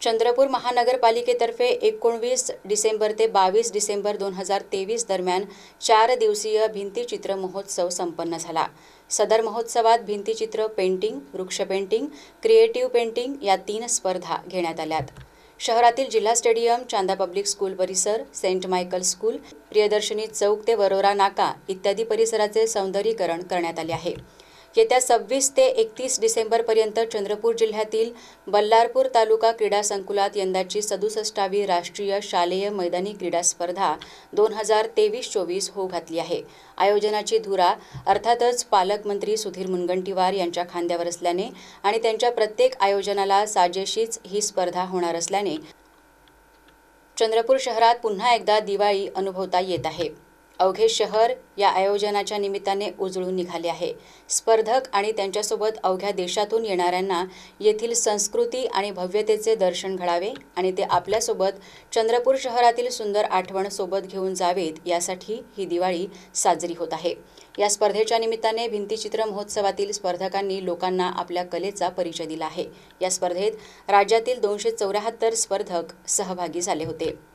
चंद्रपूर महानगरपालिकेतर्फे 19 डिसेंबर ते 22 डिसेंबर 2023 दरम्यान 4 दिवसीय भिंतीचित्र महोत्सव संपन्न झाला। सदर महोत्सवात भिंतीचित्र पेंटिंग, वृक्ष पेंटिंग, क्रिएटिव्ह पेंटिंग या 3 स्पर्धा घेण्यात आल्यात। शहरातील जिल्हा स्टेडियम, चांदा पब्लिक स्कूल परिसर, saint Michael school, Priyadarshini Chowk ते वरोरा नाका इत्यादी परिसराचे सौंदर्यीकरण करण्यात आले आहे। येत्या 26 ते 31 डिसेंबरपर्यंत चंद्रपूर जिल्ह्यातील बल्लारपूर तालुका क्रीडा संकुलात यंदाची 67वी राष्ट्रीय शालेय मैदानी क्रीडा स्पर्धा 2023-24 होऊ घातली आहे। आयोजनाची धुरा अर्थातच पालकमंत्री सुधीर मुनगंटीवार यांच्या खांद्यावर असल्याने आणि त्यांच्या प्रत्येक आयोजनाला साजेशीच ही स्पर्धा होणार असल्याने चंद्रपूर शहरात पुन्हा एकदा दिवाळी अनुभवता येत आहे। अवघे शहर या आयोजनाच्या निमित्ताने उजळून निघाले आहे। स्पर्धक आणि त्यांच्यासोबत अवघ्या देशातून येणाऱ्यांना येथील संस्कृती आणि भव्यतेचे दर्शन घडावे आणि ते आपल्यासोबत चंद्रपूर शहरातील सुंदर आठवण सोबत घेऊन जावेत यासाठी ही दिवाळी साजरी होत आहे। या स्पर्धेच्या निमित्ताने भिंतीचित्र महोत्सवातील स्पर्धकांनी लोकांना आपल्या कलेचा परिचय दिला आहे। या स्पर्धेत राज्यातील 274 स्पर्धक सहभागी झाले होते।